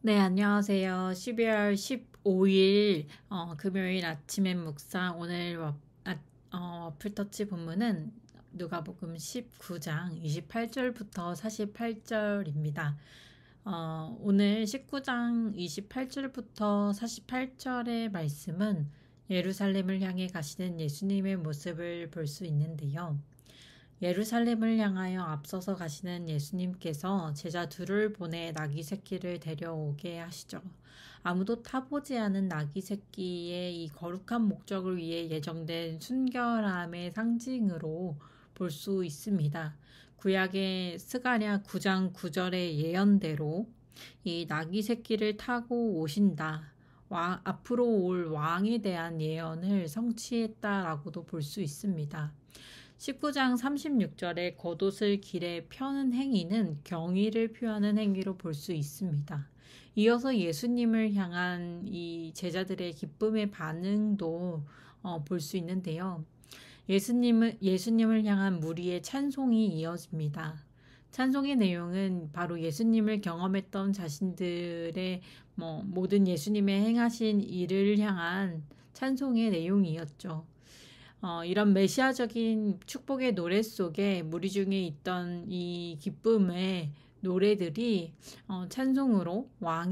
네, 안녕하세요. 12월 15일 금요일 아침의 묵상 오늘 와플터치 본문은 누가복음 19장 28절부터 48절입니다. 오늘 19장 28절부터 48절의 말씀은 예루살렘을 향해 가시는 예수님의 모습을 볼 수 있는데요. 예루살렘을 향하여 앞서서 가시는 예수님께서 제자 둘을 보내 나귀 새끼를 데려오게 하시죠. 아무도 타보지 않은 나귀 새끼의 이 거룩한 목적을 위해 예정된 순결함의 상징으로 볼 수 있습니다. 구약의 스가랴 9장 9절의 예언대로 이 나귀 새끼를 타고 오신다. 앞으로 올 왕에 대한 예언을 성취했다라고도 볼 수 있습니다. 19장 36절에 겉옷을 길에 펴는 행위는 경의를 표하는 행위로 볼 수 있습니다. 이어서 예수님을 향한 이 제자들의 기쁨의 반응도 볼 수 있는데요. 예수님을 향한 무리의 찬송이 이어집니다. 찬송의 내용은 바로 예수님을 경험했던 자신들의 모든 예수님의 행하신 일을 향한 찬송의 내용이었죠. 이런 메시아적인 축복의 노래 속에 무리 중에 있던 이 기쁨의 노래들이 찬송으로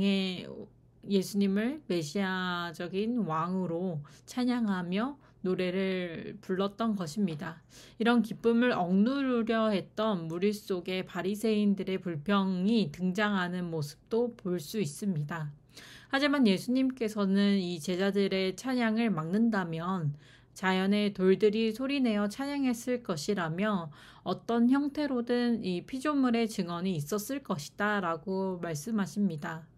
예수님을 메시아적인 왕으로 찬양하며 노래를 불렀던 것입니다. 이런 기쁨을 억누르려 했던 무리 속에 바리새인들의 불평이 등장하는 모습도 볼 수 있습니다. 하지만 예수님께서는 이 제자들의 찬양을 막는다면 자연의 돌들이 소리내어 찬양했을 것이라며 어떤 형태로든 이 피조물의 증언이 있었을 것이다 라고 말씀하십니다.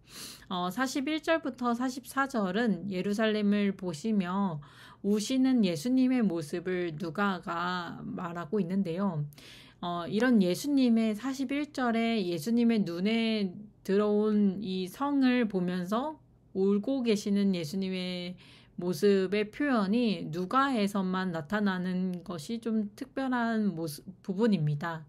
41절부터 44절은 예루살렘을 보시며 우시는 예수님의 모습을 누가가 말하고 있는데요. 이런 예수님의 41절에 예수님의 눈에 들어온 이 성을 보면서 울고 계시는 예수님의 모습의 표현이 누가에서만 나타나는 것이 좀 특별한 부분입니다.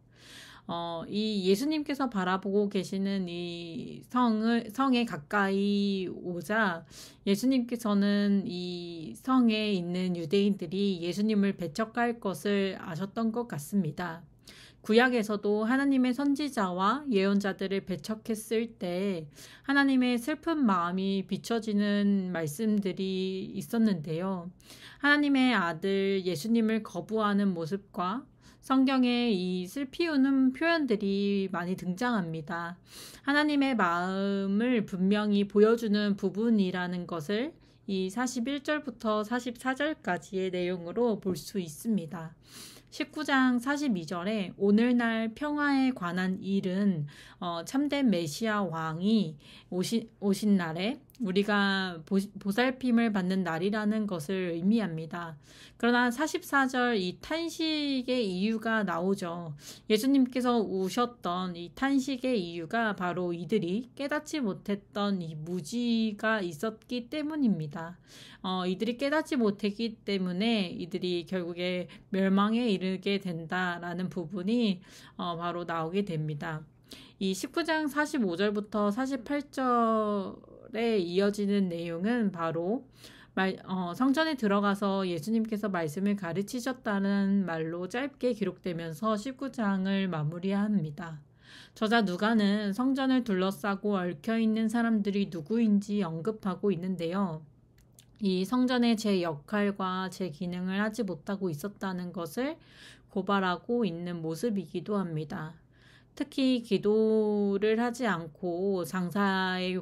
이 예수님께서 바라보고 계시는 이 성에 가까이 오자 예수님께서는 이 성에 있는 유대인들이 예수님을 배척할 것을 아셨던 것 같습니다. 구약에서도 하나님의 선지자와 예언자들을 배척했을 때 하나님의 슬픈 마음이 비춰지는 말씀들이 있었는데요. 하나님의 아들 예수님을 거부하는 모습과 성경에 이 슬피우는 표현들이 많이 등장합니다. 하나님의 마음을 분명히 보여주는 부분이라는 것을 이 41절부터 44절까지의 내용으로 볼 수 있습니다. 19장 42절에 오늘날 평화에 관한 일은 참된 메시아 왕이 오신 날에 우리가 보살핌을 받는 날이라는 것을 의미합니다. 그러나 44절 이 탄식의 이유가 나오죠. 예수님께서 우셨던 이 탄식의 이유가 바로 이들이 깨닫지 못했던 이 무지가 있었기 때문입니다. 이들이 깨닫지 못했기 때문에 이들이 결국에 멸망에 이르게 된다라는 부분이 바로 나오게 됩니다. 이 19장 45절부터 48절에 이어지는 내용은 바로 성전에 들어가서 예수님께서 말씀을 가르치셨다는 말로 짧게 기록되면서 19장을 마무리합니다. 저자 누가는 성전을 둘러싸고 얽혀있는 사람들이 누구인지 언급하고 있는데요. 이 성전의 제 역할과 제 기능을 하지 못하고 있었다는 것을 고발하고 있는 모습이기도 합니다. 특히 기도를 하지 않고 장사에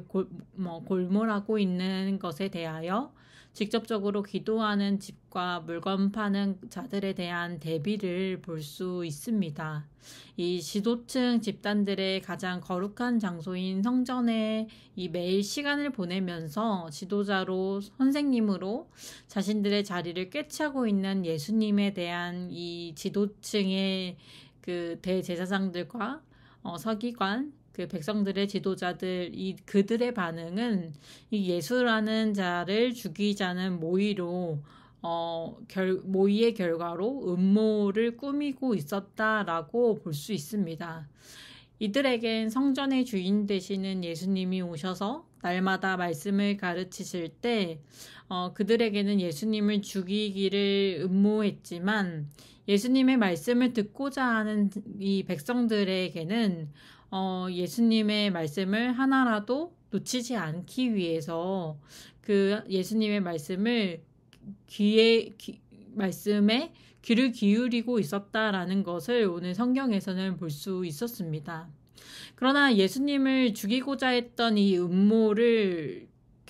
골몰하고 있는 것에 대하여 직접적으로 기도하는 집과 물건 파는 자들에 대한 대비를 볼 수 있습니다. 이 지도층 집단들의 가장 거룩한 장소인 성전에 이 매일 시간을 보내면서 지도자로 선생님으로 자신들의 자리를 꿰차고 있는 예수님에 대한 이 지도층의 그 대제사장들과 서기관, 그 백성들의 지도자들, 그들의 반응은 이 예수라는 자를 죽이자는 모의로 모의의 결과로 음모를 꾸미고 있었다라고 볼 수 있습니다. 이들에겐 성전의 주인 되시는 예수님이 오셔서 날마다 말씀을 가르치실 때 그들에게는 예수님을 죽이기를 음모했지만 예수님의 말씀을 듣고자 하는 이 백성들에게는 예수님의 말씀을 하나라도 놓치지 않기 위해서 그 예수님의 말씀에 귀를 기울이고 있었다라는 것을 오늘 성경에서는 볼 수 있었습니다. 그러나 예수님을 죽이고자 했던 이 음모를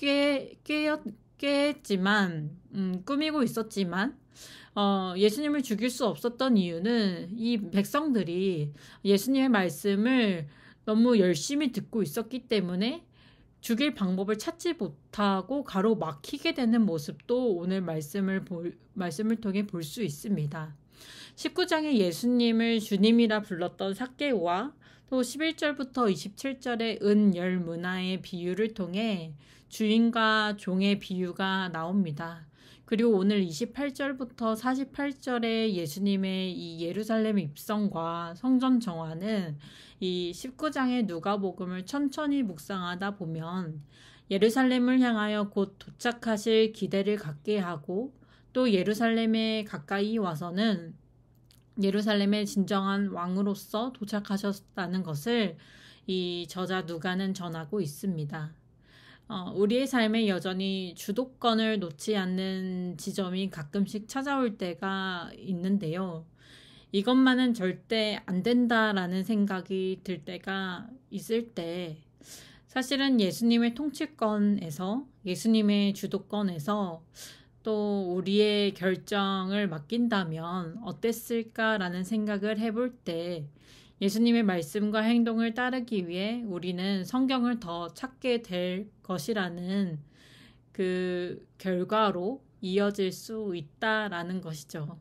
꾀했지만, 꾸미고 있었지만, 예수님을 죽일 수 없었던 이유는 이 백성들이 예수님의 말씀을 너무 열심히 듣고 있었기 때문에 죽일 방법을 찾지 못하고 가로막히게 되는 모습도 오늘 말씀을 통해 볼 수 있습니다. 19장에 예수님을 주님이라 불렀던 삭개오와 또 11절부터 27절의 은 열 문화의 비유를 통해 주인과 종의 비유가 나옵니다. 그리고 오늘 28절부터 48절의 예수님의 이 예루살렘 입성과 성전 정화는 이 19장의 누가복음을 천천히 묵상하다 보면 예루살렘을 향하여 곧 도착하실 기대를 갖게 하고 또 예루살렘에 가까이 와서는 예루살렘의 진정한 왕으로서 도착하셨다는 것을 이 저자 누가는 전하고 있습니다. 우리의 삶에 여전히 주도권을 놓지 않는 지점이 가끔씩 찾아올 때가 있는데요. 이것만은 절대 안 된다라는 생각이 들 때가 있을 때 사실은 예수님의 통치권에서 예수님의 주도권에서 또 우리의 결정을 맡긴다면 어땠을까라는 생각을 해볼 때 예수님의 말씀과 행동을 따르기 위해 우리는 성경을 더 찾게 될 것이라는 그 결과로 이어질 수 있다라는 것이죠.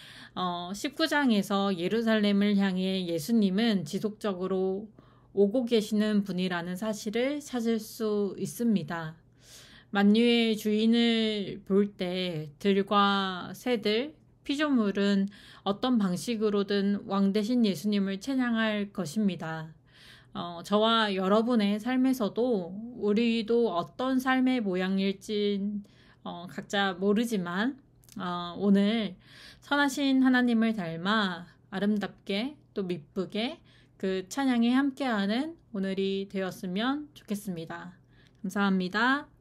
19장에서 예루살렘을 향해 예수님은 지속적으로 오고 계시는 분이라는 사실을 찾을 수 있습니다. 만유의 주인을 볼 때 들과 새들, 피조물은 어떤 방식으로든 왕 대신 예수님을 찬양할 것입니다. 저와 여러분의 삶에서도 우리도 어떤 삶의 모양일지 각자 모르지만 오늘 선하신 하나님을 닮아 아름답게 또 미쁘게 그 찬양에 함께하는 오늘이 되었으면 좋겠습니다. 감사합니다.